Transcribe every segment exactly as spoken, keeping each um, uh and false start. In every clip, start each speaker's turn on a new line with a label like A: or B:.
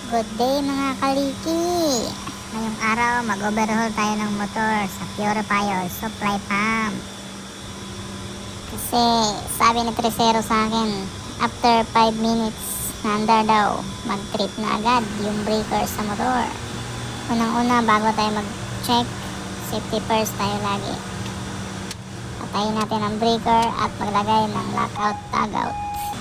A: Good day mga kaliki! Ngayong araw mag-overhaul tayo ng motor sa Purifier Supply Pump. Kasi sabi ni Tresero sa akin, after five minutes na daw, mag-trip na agad yung breaker sa motor. Unang-una, bago tayo mag-check, safety first tayo lagi. Patayin natin ang breaker at maglagay ng lockout tagout.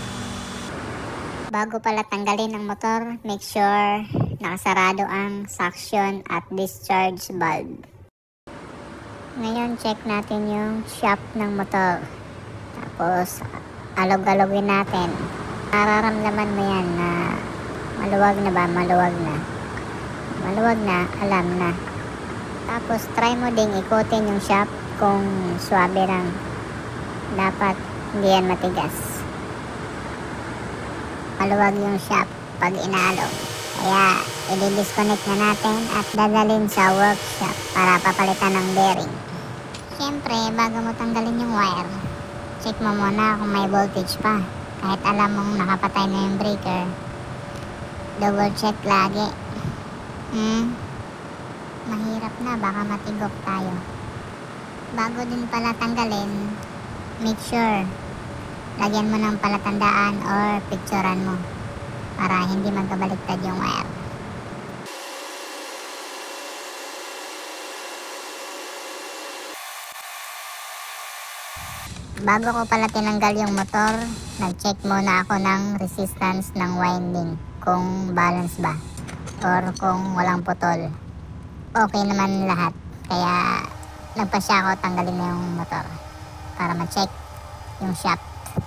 A: Bago pala tanggalin ang motor, make sure nakasarado ang suction at discharge valve. Ngayon, check natin yung shaft ng motor. Tapos, alog-alogin natin. Mararamdaman mo yan na maluwag na ba? Maluwag na. Maluwag na, alam na. Tapos, try mo ding ikutin yung shaft kung swabe lang. Dapat hindi yan matigas. Maluwag yung shaft pag inaalog. Kaya, i-disconnect na natin at dadalhin sa workshop para papalitan ng bearing. Siyempre, bago mo tanggalin yung wire, check mo muna kung may voltage pa. Kahit alam mong nakapatay na yung breaker, double check lagi. Hmm? Mahirap na, baka matigok tayo. Bago din pala tanggalin, make sure lagyan mo ng palatandaan or picturean mo para hindi magkabaliktad yung wire. Bago ko pala tinanggal yung motor, nag-check muna ako ng resistance ng winding kung balance ba or kung walang putol. Okay naman lahat, kaya nagpasya ako tanggalin na yung motor para ma-check yung shaft.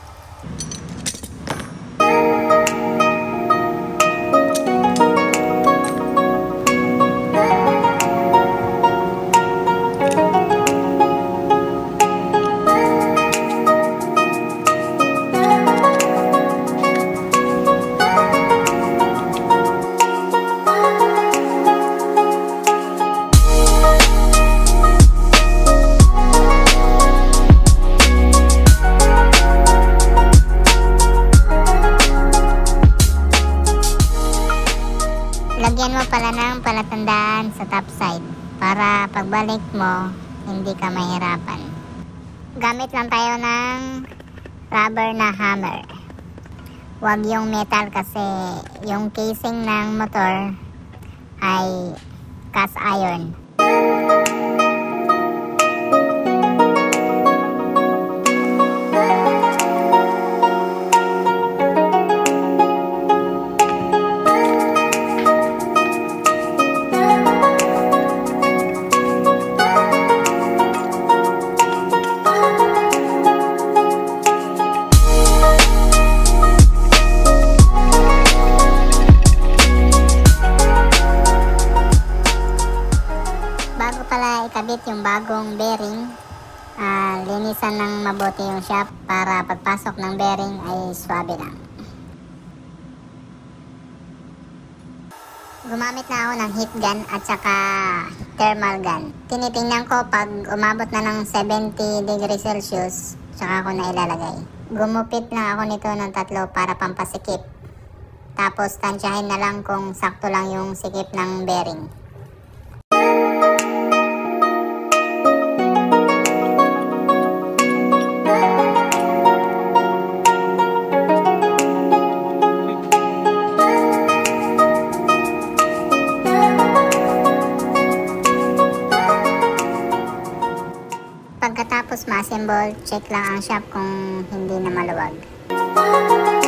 A: Lagyan mo pala ng palatandaan sa top side para pagbalik mo, hindi ka mahirapan. Gamit lang tayo ng rubber na hammer. Huwag yung metal kasi yung casing ng motor ay cast iron. Bago pala ikabit yung bagong bearing, uh, linisan ng mabuti yung shaft para pagpasok ng bearing ay swabe lang. Gumamit na ako ng heat gun at saka thermal gun. Tinitingnan ko pag umabot na ng seventy degrees Celsius, saka ko na ilalagay. Gumupit lang ako nito ng tatlo para pampasikip. Tapos tansyahin na lang kung sakto lang yung sikip ng bearing. Pagkatapos ma-assemble, check lang ang shaft kung hindi na maluwag.